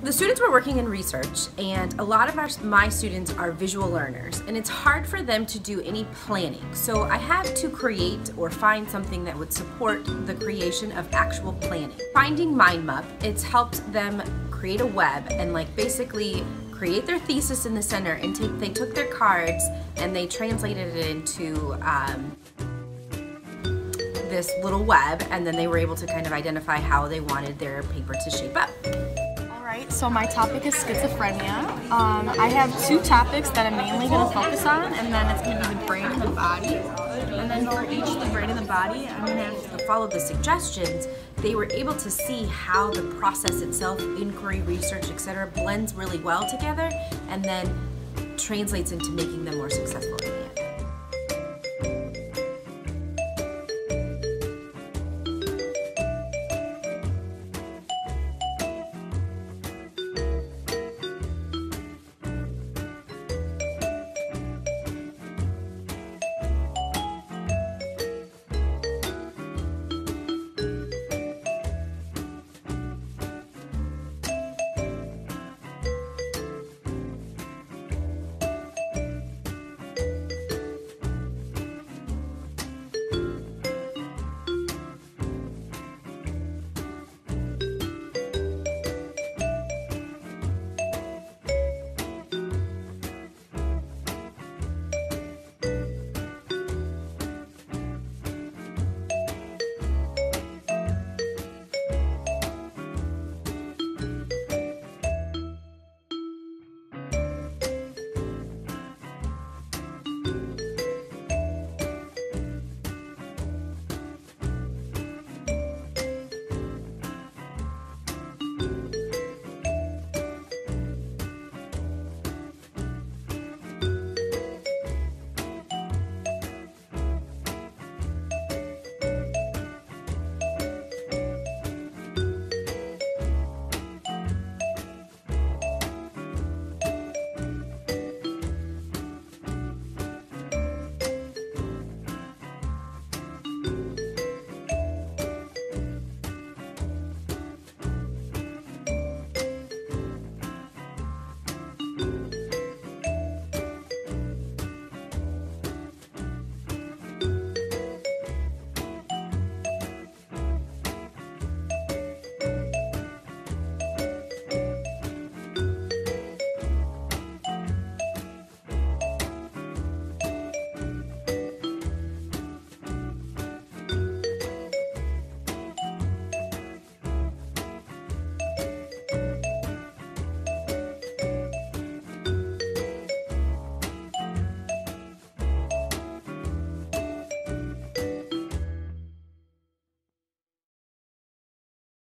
The students were working in research, and a lot of my students are visual learners, and it's hard for them to do any planning. So I had to create or find something that would support the creation of actual planning. Finding MindMup, it's helped them create a web and basically create their thesis in the center, and they took their cards and they translated it into this little web, and then they were able to kind of identify how they wanted their paper to shape up. Alright, so my topic is schizophrenia. I have two topics that I'm mainly going to focus on, and then it's going to be the brain and the body. And then for each, the brain and the body, I'm going to have to follow the suggestions. They were able to see how the process itself, inquiry, research, etc., blends really well together and then translates into making them more successful.